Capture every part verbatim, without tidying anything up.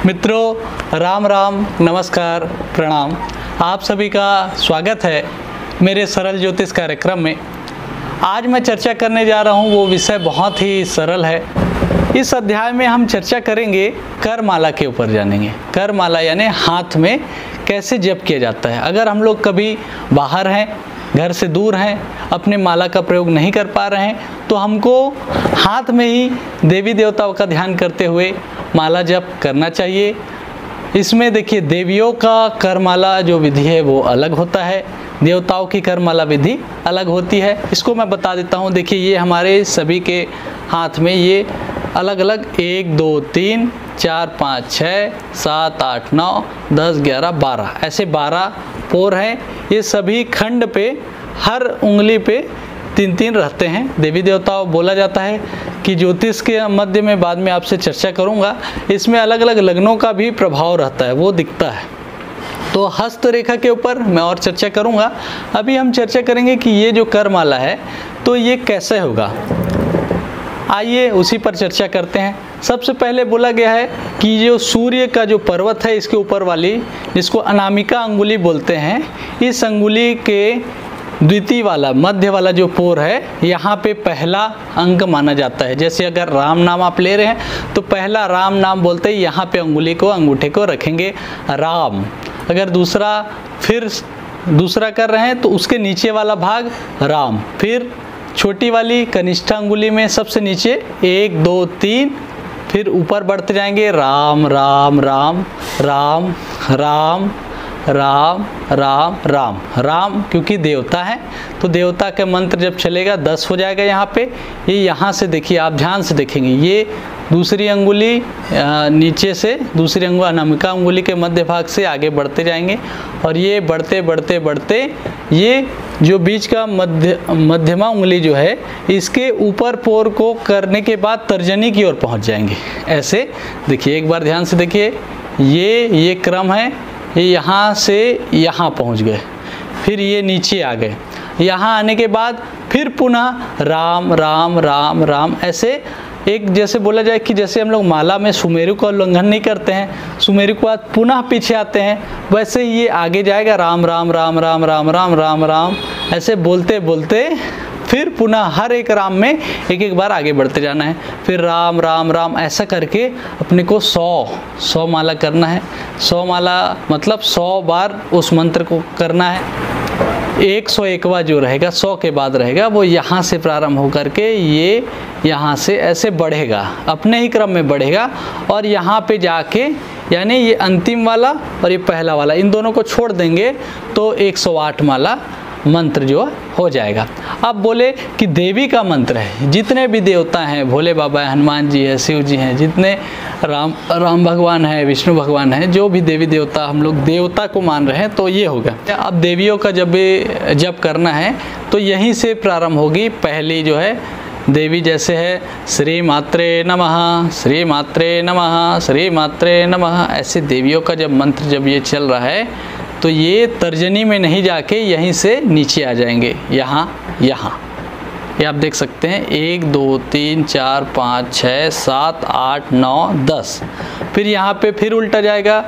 मित्रों, राम राम, नमस्कार, प्रणाम। आप सभी का स्वागत है मेरे सरल ज्योतिष कार्यक्रम में। आज मैं चर्चा करने जा रहा हूँ वो विषय बहुत ही सरल है। इस अध्याय में हम चर्चा करेंगे करमाला के ऊपर जानेंगे। करमाला यानी हाथ में कैसे जप किया जाता है। अगर हम लोग कभी बाहर हैं, घर से दूर हैं, अपने माला का प्रयोग नहीं कर पा रहे हैं, तो हमको हाथ में ही देवी देवताओं का ध्यान करते हुए माला जप करना चाहिए। इसमें देखिए, देवियों का करमाला जो विधि है वो अलग होता है, देवताओं की करमाला विधि अलग होती है। इसको मैं बता देता हूँ। देखिए, ये हमारे सभी के हाथ में ये अलग अलग एक दो तीन चार पाँच छः सात आठ नौ दस ग्यारह बारह ऐसे बारह पोर हैं। ये सभी खंड पे हर उंगली पे तीन तीन रहते हैं। देवी देवताओं बोला जाता है कि ज्योतिष के मध्य में बाद में आपसे चर्चा करूंगा, इसमें अलग अलग लग्नों का भी प्रभाव रहता है, वो दिखता है। तो हस्त रेखा के ऊपर मैं और चर्चा करूंगा। अभी हम चर्चा करेंगे कि ये जो करमाला है तो ये कैसे होगा। आइए उसी पर चर्चा करते हैं। सबसे पहले बोला गया है कि जो सूर्य का जो पर्वत है, इसके ऊपर वाली, जिसको अनामिका अंगुली बोलते हैं, इस अंगुली के द्वितीय वाला मध्य वाला जो पोर है, यहाँ पे पहला अंक माना जाता है। जैसे अगर राम नाम आप ले रहे हैं तो पहला राम नाम बोलते ही यहाँ पे अंगुली को, अंगूठे को रखेंगे राम। अगर दूसरा फिर दूसरा कर रहे हैं तो उसके नीचे वाला भाग राम। फिर छोटी वाली कनिष्ठ अंगुली में सबसे नीचे एक दो तीन, फिर ऊपर बढ़ते जाएंगे राम राम राम राम राम राम राम राम राम। क्योंकि देवता है तो देवता का मंत्र जब चलेगा दस हो जाएगा। यहाँ पे ये यहाँ से देखिए, आप ध्यान से देखेंगे, ये दूसरी अंगुली नीचे से, दूसरी अंगुली अनामिका अंगुली के मध्य भाग से आगे बढ़ते जाएंगे और ये बढ़ते बढ़ते बढ़ते ये जो बीच का मध्य मध्यमा उंगली जो है, इसके ऊपर पोर को करने के बाद तर्जनी की ओर पहुँच जाएंगे। ऐसे देखिए, एक बार ध्यान से देखिए, ये ये क्रम है, ये यहाँ से यहाँ पहुँच गए, फिर ये नीचे आ गए। यहाँ आने के बाद फिर पुनः राम राम राम राम। ऐसे एक जैसे बोला जाए कि जैसे हम लोग माला में सुमेरु का उल्लंघन नहीं करते हैं, सुमेरु के बाद पुनः पीछे आते हैं, वैसे ये आगे जाएगा राम राम राम राम राम राम राम राम। ऐसे बोलते बोलते फिर पुनः हर एक राम में एक एक बार आगे बढ़ते जाना है। फिर राम राम राम ऐसा करके अपने को सौ सौ माला करना है। सौ माला मतलब सौ बार उस मंत्र को करना है। एक सौ एकवा जो रहेगा, सौ के बाद रहेगा, वो यहाँ से प्रारंभ होकर के ये यहाँ से ऐसे बढ़ेगा, अपने ही क्रम में बढ़ेगा और यहाँ पे जाके, यानी ये अंतिम वाला और ये पहला वाला, इन दोनों को छोड़ देंगे तो एक सौ आठ माला मंत्र जो हो जाएगा। अब बोले कि देवी का मंत्र है, जितने भी देवता हैं, भोले बाबा है, हनुमान जी है, शिव जी हैं, जितने राम राम भगवान है, विष्णु भगवान है, जो भी देवी देवता हम लोग देवता को मान रहे हैं, तो ये होगा। अब देवियों का जब जब करना है तो यहीं से प्रारंभ होगी। पहली जो है देवी जैसे है श्री मात्रे नमः, श्री मात्रे नमः, श्री मात्रे नमः। ऐसे देवियों का जब मंत्र जब ये चल रहा है तो ये तर्जनी में नहीं जाके यहीं से नीचे आ जाएंगे, यहाँ यहाँ। ये आप देख सकते हैं, एक दो तीन चार पाँच छः सात आठ नौ दस। फिर यहाँ पे फिर उल्टा जाएगा,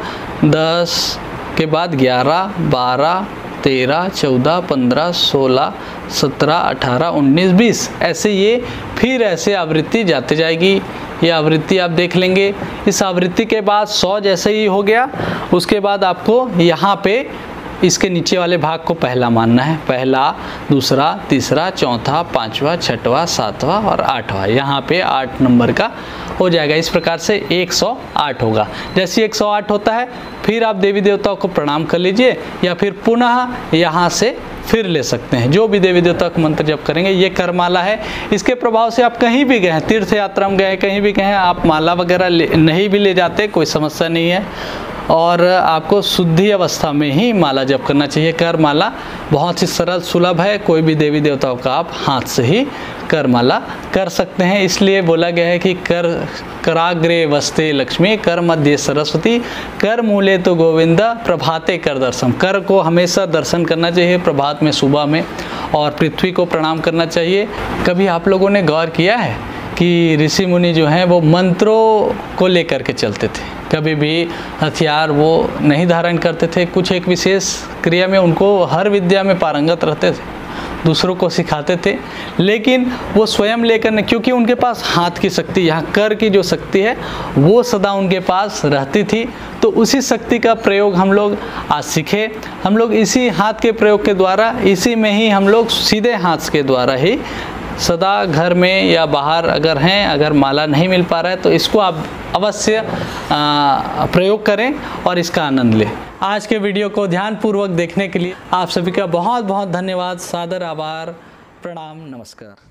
दस के बाद ग्यारह बारह तेरह चौदह पंद्रह सोलह सत्रह अठारह उन्नीस बीस। ऐसे ये फिर ऐसे आवृत्ति जाते जाएगी। ये आवृत्ति आप देख लेंगे। इस आवृत्ति के बाद सौ जैसे ही हो गया, उसके बाद आपको यहाँ पे इसके नीचे वाले भाग को पहला मानना है। पहला, दूसरा, तीसरा, चौथा, पांचवा, छठवा, सातवां और आठवां। यहाँ पे आठ नंबर का हो जाएगा। इस प्रकार से एक सौ आठ होगा। जैसे एक सौ आठ होता है, फिर आप देवी देवताओं को प्रणाम कर लीजिए या फिर पुनः यहाँ से फिर ले सकते हैं। जो भी देवी देवता का मंत्र जप करेंगे, ये करमाला है। इसके प्रभाव से आप कहीं भी गए, तीर्थ यात्रा में गए, कहीं भी गए, आप माला वगैरह नहीं भी ले जाते, कोई समस्या नहीं है। और आपको शुद्धि अवस्था में ही माला जप करना चाहिए। कर माला बहुत ही सरल सुलभ है। कोई भी देवी देवताओं का आप हाथ से ही कर माला कर सकते हैं। इसलिए बोला गया है कि कर कराग्रे वस्ते लक्ष्मी, कर मध्य सरस्वती, कर मूले तो गोविंदा, प्रभाते कर दर्शन। कर को हमेशा दर्शन करना चाहिए प्रभात में, सुबह में, और पृथ्वी को प्रणाम करना चाहिए। कभी आप लोगों ने गौर किया है कि ऋषि मुनि जो हैं वो मंत्रों को लेकर के चलते थे। कभी भी हथियार वो नहीं धारण करते थे। कुछ एक विशेष क्रिया में उनको हर विद्या में पारंगत रहते थे, दूसरों को सिखाते थे, लेकिन वो स्वयं लेकर नहीं, क्योंकि उनके पास हाथ की शक्ति, यहाँ कर की जो शक्ति है वो सदा उनके पास रहती थी। तो उसी शक्ति का प्रयोग हम लोग आज सीखे। हम लोग इसी हाथ के प्रयोग के द्वारा, इसी में ही हम लोग सीधे हाथ के द्वारा ही सदा घर में या बाहर अगर हैं, अगर माला नहीं मिल पा रहा है तो इसको आप अवश्य प्रयोग करें और इसका आनंद लें। आज के वीडियो को ध्यानपूर्वक देखने के लिए आप सभी का बहुत बहुत धन्यवाद, सादर आभार, प्रणाम, नमस्कार।